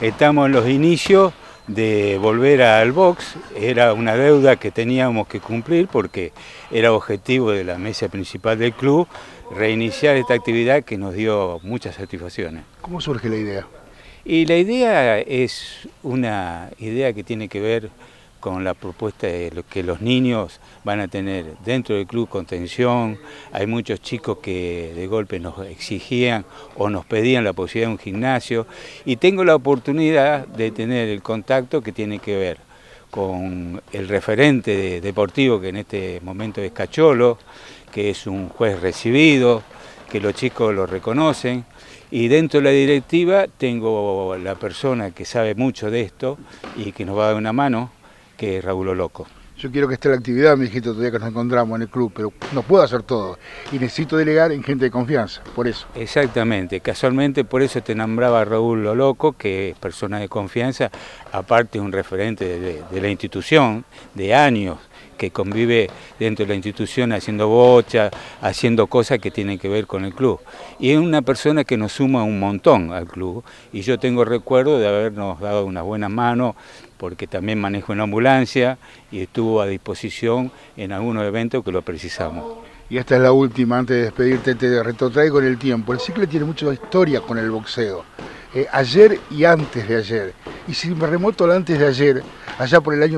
estamos en los inicios de volver al box. Era una deuda que teníamos que cumplir porque era objetivo de la mesa principal del club reiniciar esta actividad que nos dio muchas satisfacciones. ¿Cómo surge la idea? Y la idea es una idea que tiene que ver con la propuesta de lo que los niños van a tener dentro del club contención. Hay muchos chicos que de golpe nos exigían o nos pedían la posibilidad de un gimnasio y tengo la oportunidad de tener el contacto que tiene que ver con el referente deportivo que en este momento es Cacholo, que es un juez recibido, que los chicos lo reconocen. Y dentro de la directiva tengo la persona que sabe mucho de esto y que nos va a dar una mano, que es Raúl Oloco. Yo quiero que esté la actividad, me dijiste todavía que nos encontramos en el club, pero no puedo hacer todo y necesito delegar en gente de confianza, por eso. Exactamente, casualmente por eso te nombraba Raúl Oloco, que es persona de confianza, aparte es un referente de la institución, de años, que convive dentro de la institución haciendo bocha, haciendo cosas que tienen que ver con el club. Y es una persona que nos suma un montón al club, y yo tengo recuerdo de habernos dado unas buenas manos, porque también manejo una ambulancia y estuvo a disposición en algunos eventos que lo precisamos. Y esta es la última, antes de despedirte, te retrotraigo en el tiempo. El ciclo tiene mucha historia con el boxeo, ayer y antes de ayer. Y si me remoto al antes de ayer, allá por el año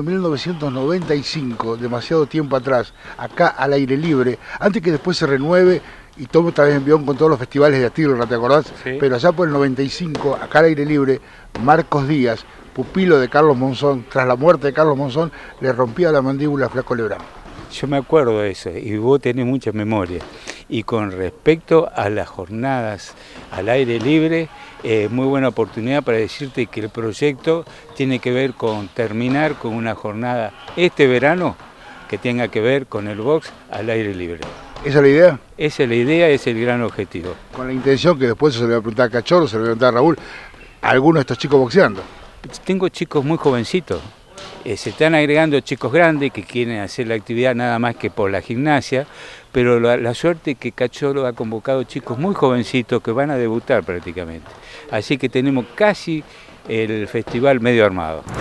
1995, demasiado tiempo atrás, acá al aire libre, antes que después se renueve y tome otra vez envión con todos los festivales de Atirra, ¿te acordás? Sí. Pero allá por el 95, acá al aire libre, Marcos Díaz, pupilo de Carlos Monzón, tras la muerte de Carlos Monzón, le rompía la mandíbula a Flaco Lebrán. Yo me acuerdo de eso y vos tenés mucha memoria. Y con respecto a las jornadas al aire libre, muy buena oportunidad para decirte que el proyecto tiene que ver con terminar con una jornada este verano que tenga que ver con el box al aire libre. ¿Esa es la idea? Esa es la idea, es el gran objetivo. Con la intención que después se le va a preguntar a Cachorro, se le va a preguntar a Raúl, a algunos de estos chicos boxeando. Tengo chicos muy jovencitos. Se están agregando chicos grandes que quieren hacer la actividad nada más que por la gimnasia, pero la suerte es que Cacholo ha convocado chicos muy jovencitos que van a debutar prácticamente. Así que tenemos casi el festival medio armado.